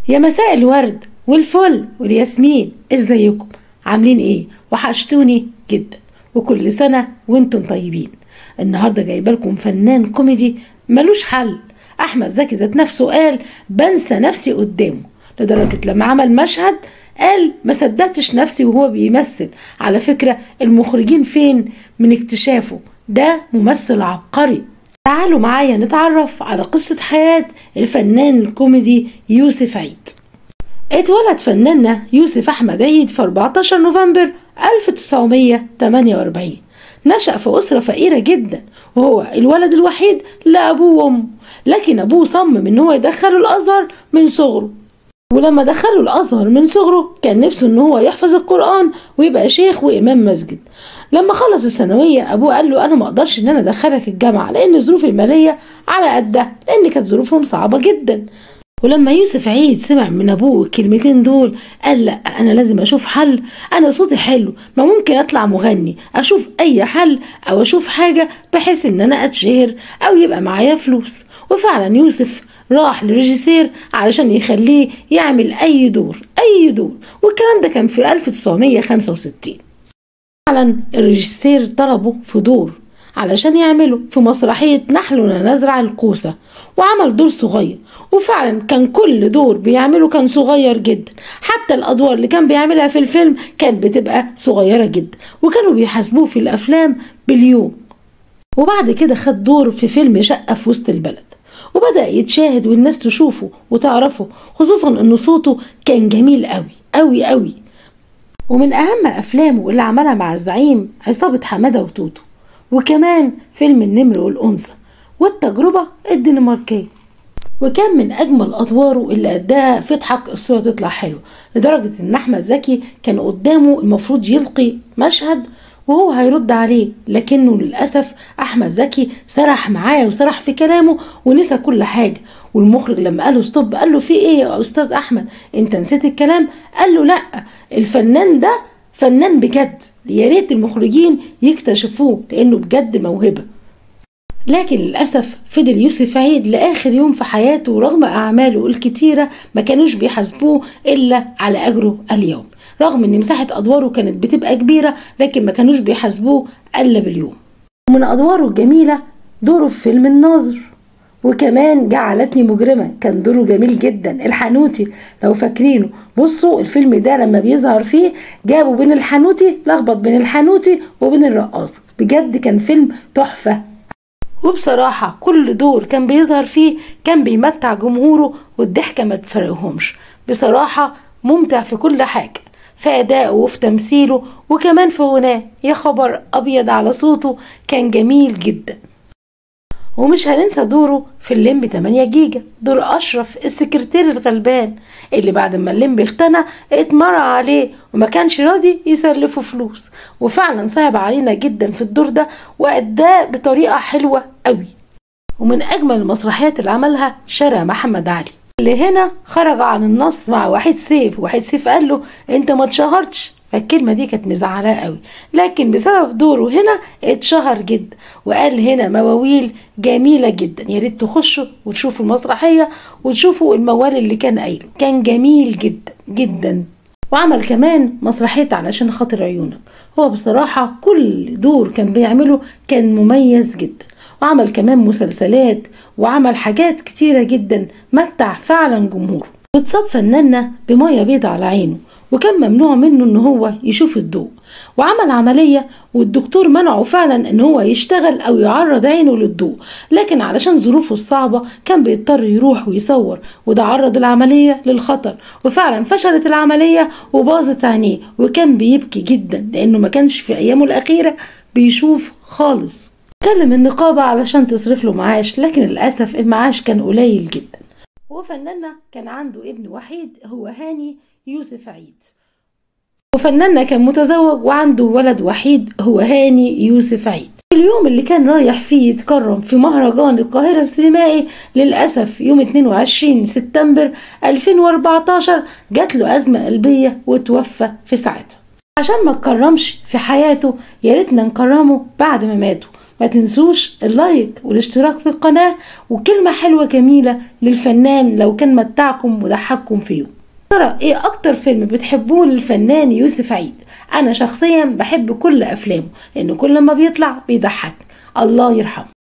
يا مساء الورد والفل والياسمين، ازيكم؟ عاملين ايه؟ وحشتوني جدا، وكل سنة وانتم طيبين. النهاردة جايبه لكم فنان كوميدي ملوش حل. احمد زكي ذات نفسه قال بنسى نفسي قدامه، لدرجة لما عمل مشهد قال ما صدقتش نفسي وهو بيمثل. على فكرة المخرجين فين من اكتشافه؟ ده ممثل عبقري. تعالوا معايا نتعرف على قصة حياة الفنان الكوميدي يوسف عيد. اتولد فناننا يوسف أحمد عيد في 14 نوفمبر 1948. نشأ في أسرة فقيرة جدا، وهو الولد الوحيد لأبوه وأمه، لكن أبوه صمم إن هو يدخله الأزهر من صغره. ولما دخله الأزهر من صغره كان نفسه إن هو يحفظ القرآن ويبقى شيخ وإمام مسجد. لما خلص الثانوية أبوه قال له أنا ما أقدرش إن أنا أدخلك الجامعة لأن الظروف المالية على قدها، لأن كانت ظروفهم صعبة جدا. ولما يوسف عيد سمع من أبوه الكلمتين دول قال لا، أنا لازم أشوف حل، أنا صوتي حلو، ما ممكن أطلع مغني، أشوف أي حل أو أشوف حاجة بحيث إن أنا أتشهر أو يبقى معايا فلوس. وفعلا يوسف راح لريجيسير علشان يخليه يعمل أي دور. والكلام ده كان في 1965. فعلا الريجيسير طلبه في دور علشان يعمله في مسرحية نحن نزرع الكوسة، وعمل دور صغير. وفعلا كان كل دور بيعمله كان صغير جدا، حتى الأدوار اللي كان بيعملها في الفيلم كانت بتبقى صغيرة جدا، وكانوا بيحاسبوه في الأفلام باليوم. وبعد كده خد دور في فيلم شقة في وسط البلد، وبدأ يتشاهد والناس تشوفه وتعرفه، خصوصا إن صوته كان جميل قوي قوي قوي. ومن أهم أفلامه اللي عملها مع الزعيم عصابة حمادة وتوتو، وكمان فيلم النمر والأنثى والتجربة الدنماركية. وكان من أجمل أدواره اللي أداها في اضحك الصورة تطلع حلوة، لدرجة إن أحمد زكي كان قدامه المفروض يلقي مشهد وهو هيرد عليه، لكنه للأسف أحمد زكي سرح معاه وسرح في كلامه ونسى كل حاجة. والمخرج لما قاله ستوب قال له في ايه يا أستاذ أحمد، انت نسيت الكلام؟ قال له لا، الفنان ده فنان بجد، يا ريت المخرجين يكتشفوه لأنه بجد موهبة. لكن للأسف فضل يوسف عيد لآخر يوم في حياته، رغم أعماله الكتيرة ما كانوش بيحاسبوه إلا على أجره اليوم، رغم إن مساحة أدواره كانت بتبقى كبيرة لكن ما كانوش بيحاسبوه إلا باليوم. ومن أدواره الجميلة دوره في فيلم الناظر، وكمان جعلتني مجرمة كان دوره جميل جدا. الحانوتي لو فاكرينه، بصوا الفيلم ده لما بيظهر فيه جابوا بين الحانوتي، لخبط بين الحانوتي وبين الرقاصة، بجد كان فيلم تحفة. وبصراحة كل دور كان بيظهر فيه كان بيمتع جمهوره، والضحكة ما تفرقهمش. بصراحة ممتع في كل حاجة، في أدائه وفي تمثيله وكمان في غناه، يا خبر أبيض على صوته كان جميل جدا. ومش هننسى دوره في الليمبي 8 جيجا، دور أشرف السكرتير الغلبان اللي بعد ما الليمبي اختنى اتمرع عليه وما كانش راضي يسلفه فلوس، وفعلا صعب علينا جدا في الدور ده وأداه بطريقة حلوة قوي. ومن أجمل المسرحيات اللي عملها شارع محمد علي، اللي هنا خرج عن النص مع وحيد سيف، وحيد سيف قال له انت ما اتشهرتش، فالكلمة دي كانت مزعلاه قوي، لكن بسبب دوره هنا اتشهر جدا. وقال هنا مواويل جميلة جدا، يا ريت تخشوا وتشوفوا المسرحية وتشوفوا الموال اللي كان قايله، كان جميل جدا جدا. وعمل كمان مسرحية علشان خاطر عيونك. هو بصراحة كل دور كان بيعمله كان مميز جدا، وعمل كمان مسلسلات وعمل حاجات كتيرة جدا متع فعلا جمهوره. واتصاب فناننا بمية بيضة على عينه، وكان ممنوع منه ان هو يشوف الضوء، وعمل عملية والدكتور منعه فعلا ان هو يشتغل او يعرض عينه للضوء، لكن علشان ظروفه الصعبة كان بيضطر يروح ويصور، وده عرض العملية للخطر، وفعلا فشلت العملية وباظت عينيه، وكان بيبكي جدا لانه ما كانش في ايامه الاخيرة بيشوف خالص. كلم النقابة علشان تصرف له معاش، لكن للأسف المعاش كان قليل جدا. وفناننا كان عنده ابن وحيد هو هاني يوسف عيد، وفناننا كان متزوج وعنده ولد وحيد هو هاني يوسف عيد. اليوم اللي كان رايح فيه يتكرم في مهرجان القاهرة السينمائي، للأسف يوم 22 سبتمبر 2014 جات له أزمة قلبية وتوفى في ساعتها. عشان ما تكرمش في حياته يا ريتنا نكرمه بعد ما ماته، ما تنسوش اللايك والاشتراك في القناة وكلمة حلوة جميلة للفنان لو كان متعكم وضحككم فيه. ترى ايه اكتر فيلم بتحبوه للفنان يوسف عيد؟ انا شخصيا بحب كل افلامه لان كل ما بيطلع بيضحك. الله يرحمه.